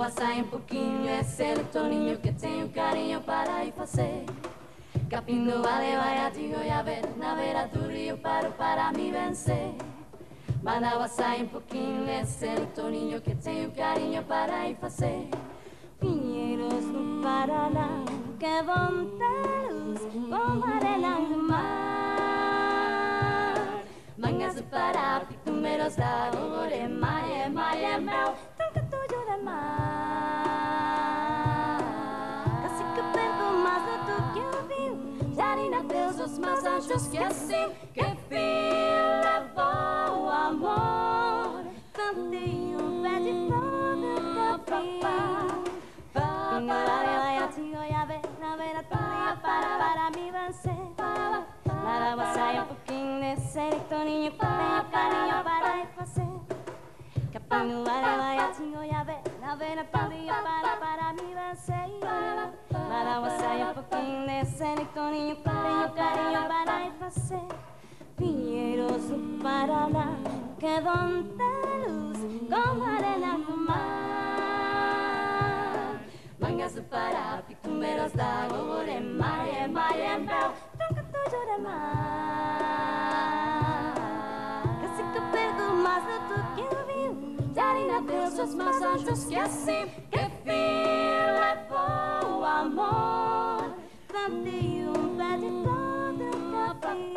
Mandava sair um pouquinho, esse é o niño que tem um carinho para ir fazer. Capindo vale, vai a ti, a ver, na vera do rio, para me vencer. Mandava sair um pouquinho, esse é o niño que tem um carinho para ir fazer. Pinheiros do Paraná, que vão ter luz, como arena no mar. Mangas do Pará, pitumeros da Ogore, maia, maia, mel, tanto tudo de mar. Casi que perco mais do que eu vi, Jarina, Deus, os meus anjos, que assim, que fim levou o amor. Cantei um pé de flor do capim. Para me vencer. Mandava sair um pouquinho desse eleitorinho que tem o carinho para ir fazer. Capinho, vai, atinho, e a ver, na vera, tudo para me vencer. Mandava sair um pouquinho desse eleitorinho que tem o carinho para ir fazer. Pinheiros do Paraná, que vão ter luz como arena do mar. Mangas do Pará, pitumeros da Ogore, maia, maia, mel, tanto tudo de mar. Casi que perco mais do que eu vi, Jarina, Deus, os meus anjos, que assim, que fim levou o amor. Plantei um pé de flor do capim.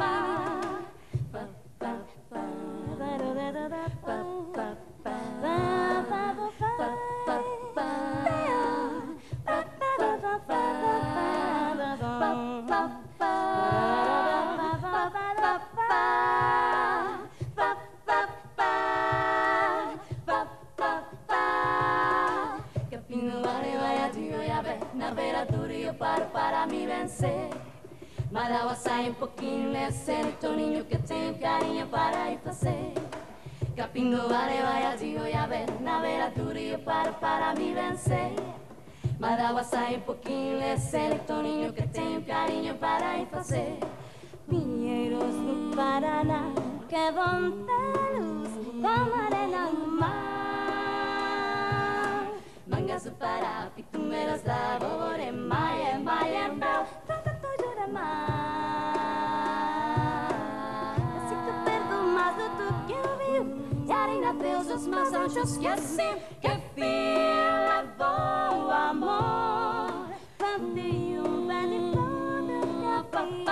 Na beira do rio para me vencer. Mandava sair um pouquinho nesse toninho que tem carinho para ir fazer. Capingo vale, vai a ti, a ver, na beira do rio para me vencer. Mandava sair um pouquinho nesse toninho que tem carinho para ir fazer. Pinheiros do Paraná, que vão ter luz como arena no mar. Mangas do Pará, pitumeros da Ogore, maia, maia, mel, tanto tudo de mar. Assim que perco mais do que eu vi, Jarina, Deus, os meus anjos, que assim, que fim levou o amor. Plantei um pé de flor do capim.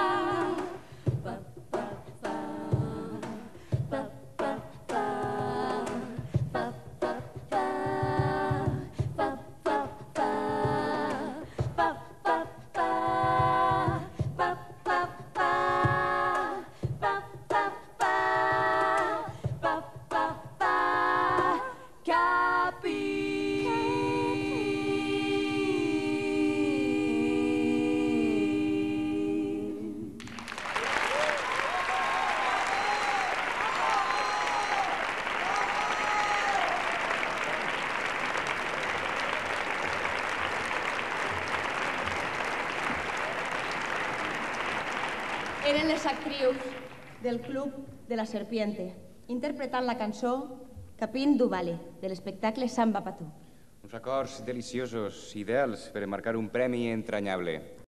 Eren les actrius del Club de la Serpiente, interpretant la cançó Capín du Vale, de l'espectacle Samba Patú. Uns acords deliciosos, ideals per marcar un premi entranyable.